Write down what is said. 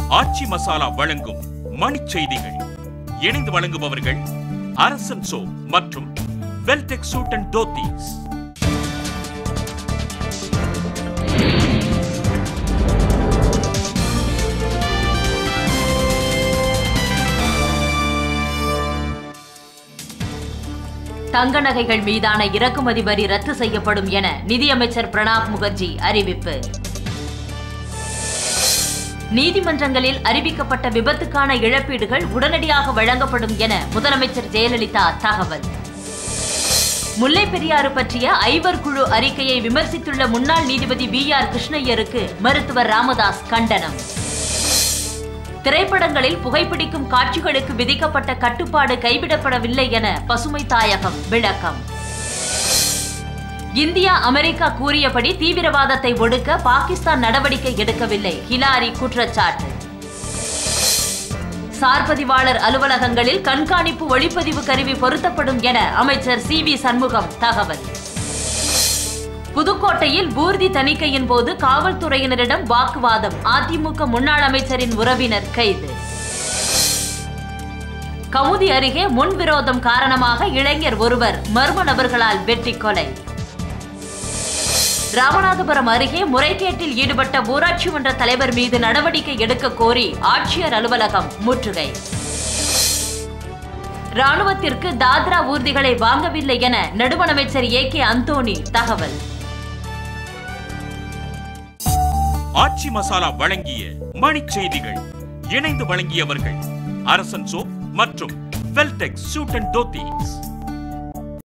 ஆச்சி மசாலா வழங்கும் மணிச் செய்திகள். இணைந்து வழங்குபவர்கள் அரசன் சோ மற்றும் வெல்டெக் சூட் அண்ட் தோத்தீஸ். தங்க நகைகள் மீதான இறக்குமதி வரி ரத்து செய்யப்படும் என நிதியமைச்சர் பிரணாப் முகர்ஜி அறிவிப்பு. நீதிமன்றங்களில் அறிவிக்கப்பட்ட விபத்துக்கான இழப்பீடுகள் உடனடியாக வழங்கப்படும் என முதலமைச்சர் ஜெயலலிதா தகவல். முல்லை பெரியாறு பற்றிய ஐவர் குழு அறிக்கையை விமர்சித்துள்ள முன்னாள் நீதிபதி BR கிருஷ்ணய்யருக்கு மருத்துவர் ராமதாஸ் கண்டனம். திரைப்படங்களில் புகைப்பிடிக்கும் காட்சிகளுக்கு விதிக்கப்பட்ட கட்டுப்பாடு கைவிடப்படவில்லை என பசுமை தாயகம் விளக்கம். இந்தியா அமெரிக்கா கூறியபடி தீவிரவாதத்தை ஒடுக்க பாகிஸ்தான் நடவடிக்கை எடுக்கவில்லை, ஹிலாரி குற்றச்சாட்டு. சார்பதிவாளர் அலுவலகங்களில் கண்காணிப்பு ஒளிப்பதிவு கருவி பொருத்தப்படும் என அமைச்சர் CV சண்முகம் தகவல். புதுக்கோட்டையில் ஊர்தி தணிக்கையின் போது காவல்துறையினரிடம் வாக்குவாதம், அதிமுக முன்னாள் அமைச்சரின் உறவினர் கைது. கமுதி அருகே முன்விரோதம் காரணமாக இளைஞர் ஒருவர் மர்ம நபர்களால் வெட்டி கொலை. ராமநாதபுரம் அருகே முறைகேட்டில் ஈடுபட்ட ஊராட்சி மன்ற தலைவர் மீது நடவடிக்கை எடுக்க கோரி ஆட்சியர் அலுவலகம் முற்றுகை. ராணுவத்திற்கு தாத்ரா ஊர்திகளை வாங்கவில்லை என நடுவண் அமைச்சர் AK அந்தோணி தகவல். ஆச்சி மசாலா வழங்கிய மணிச் செய்திகள். இணைந்து வழங்கியவர்கள் அரசன் சோ மற்றும் வெல்டெக் சூட் அண்ட் தோத்தீஸ்.